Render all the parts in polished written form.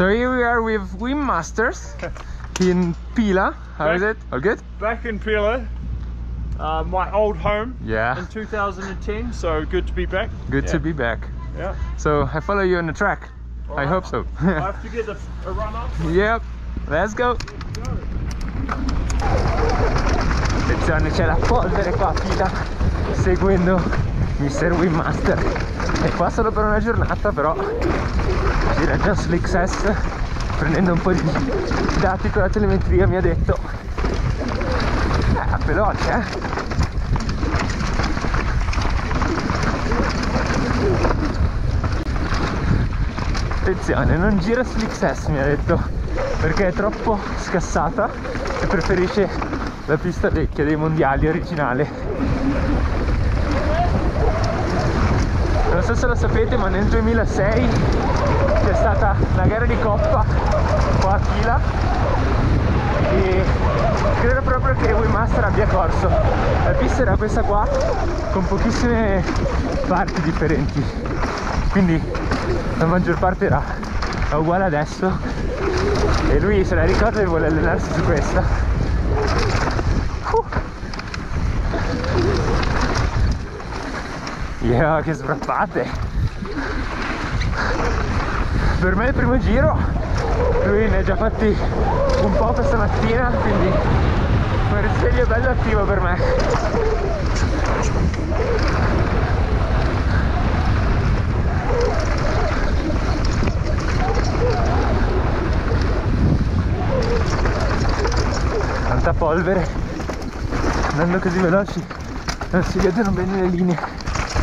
So here we are with Wim Masters in Pila. How is it? All good? Back in Pila, my old home. Yeah. In 2010, so good to be back. Good to be back. Yeah. So I follow you on the track. I hope so. I have to get a run up. Yep. Let's go. Attenzione, c'è la polvere qua a Pila seguendo Mr. Wim Master. E qua solo per una giornata, però gira già sull'XS prendendo un po' di dati con la telemetria. Mi ha detto veloce, Attenzione, non gira sull'XS, mi ha detto, perché è troppo scassata e preferisce la pista vecchia dei mondiali originale. Non so se lo sapete, ma nel 2006 c'è stata la gara di Coppa qua a Pila e credo proprio che Wim Master abbia corso. La pista era questa qua, con pochissime parti differenti, quindi la maggior parte era uguale adesso e lui se la ricorda e vuole allenarsi su questa. Yeah, che sbrappate! Per me è il primo giro, lui ne ha già fatti un po' questa mattina, quindi un risveglio bello attivo per me. Tanta polvere, andando così veloci non si vedono bene le linee.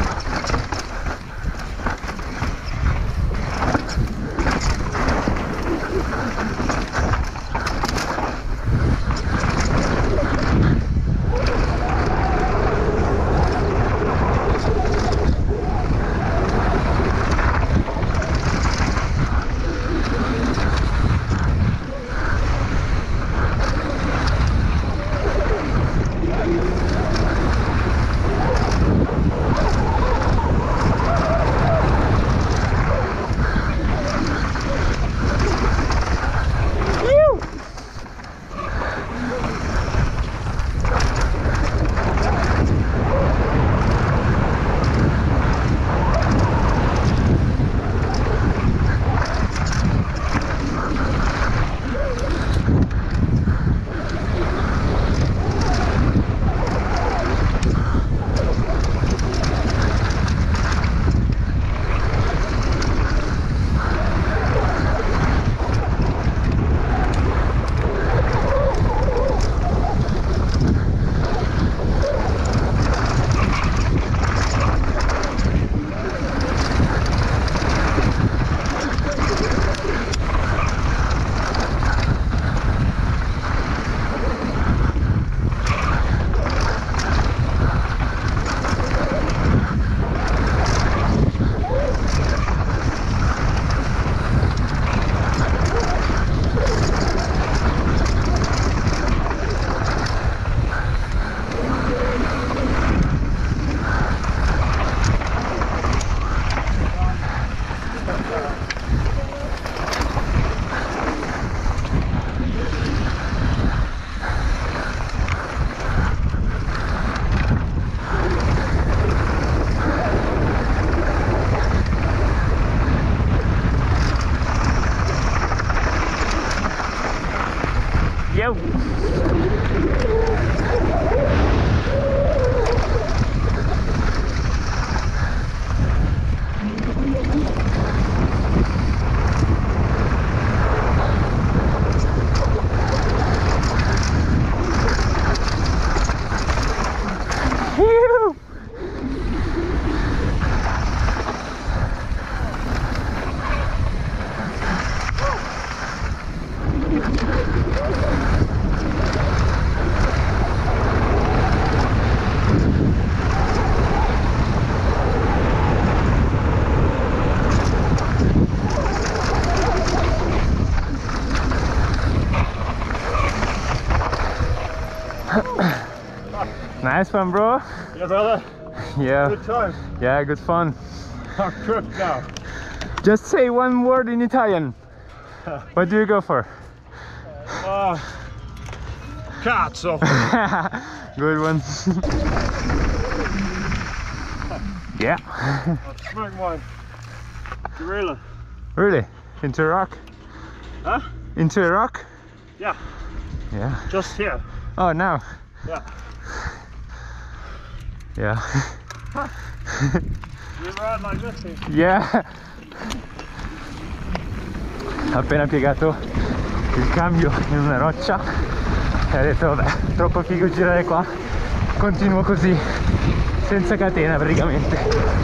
Nice one, bro. Yeah, brother. Yeah. Good time. Yeah, good fun. I'm crook now. Just say one word in Italian. What do you go for? Cazzo! Good one. Yeah. I smoked my gorilla. Really? Into a rock? Huh? Into a rock? Yeah, Yeah. just here. Oh, now? Yeah. Yeah. You ride like this here. Yeah. Ha appena piegato il cambio in una roccia e ha detto vabbè, troppo figo girare qua, continuo così senza catena praticamente.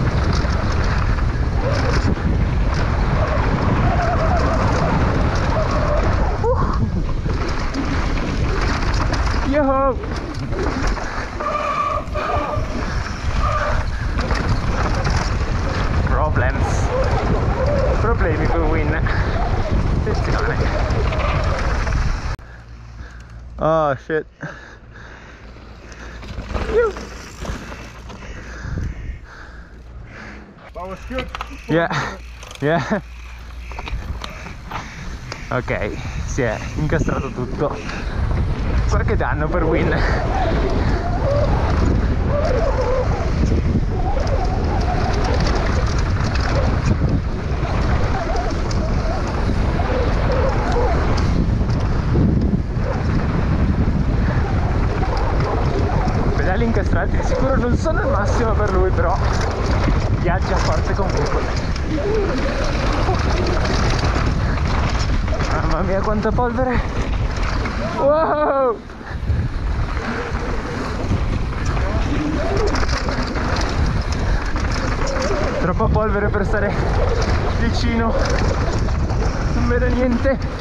Yo! Problemi con Win. Attenzione. Oh shit. That was good. Yeah. Yeah. Ok, si è incastrato tutto. Qualche danno per Win. Pedali incastrati di sicuro non sono il massimo per lui, però viaggia forte comunque. Mamma mia quanta polvere! Wow! Troppa polvere per stare vicino, non vedo niente.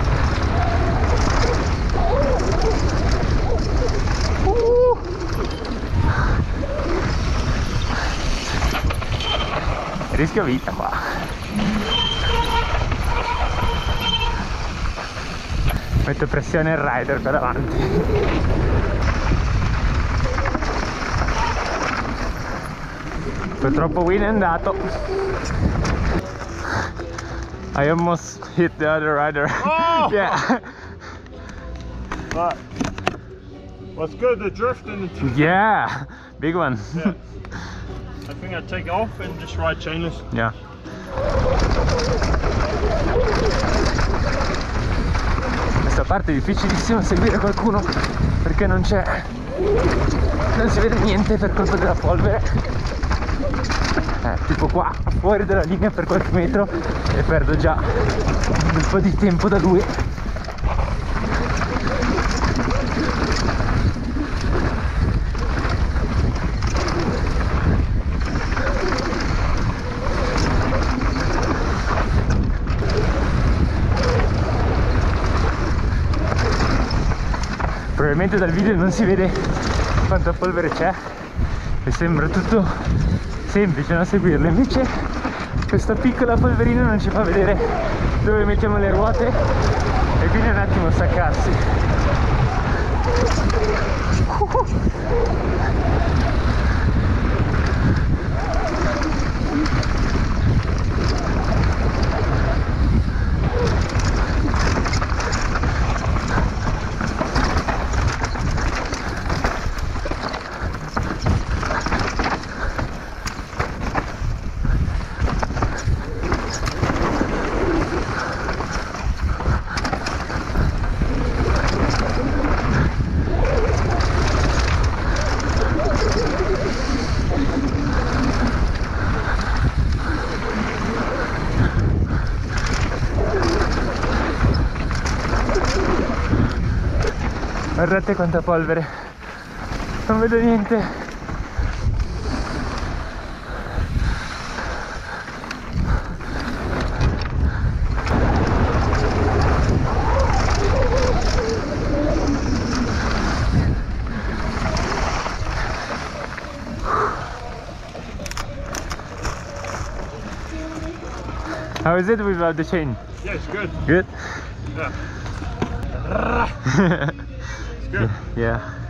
Rischio vita qua. Metto pressione il rider per avanti. Purtroppo Win è andato. I almost hit the other rider. Oh! Yeah. But what's good, the drift in the Yeah. Big one. Yeah. I think I'd take off and just ride chainless. Yeah. Questa parte è difficilissima seguire qualcuno perché non si vede niente per colpa della polvere. Tipo qua, fuori dalla linea per qualche metro e perdo già un po' di tempo da lui. Probabilmente dal video non si vede quanta polvere c'è e sembra tutto semplice da seguirlo, invece questa piccola polverina non ci fa vedere dove mettiamo le ruote e quindi è un attimo staccarsi. Guardate quanta polvere, non vedo niente. How is it without the chain? Yeah, it's good. Good? Yeah. It's good. Yeah.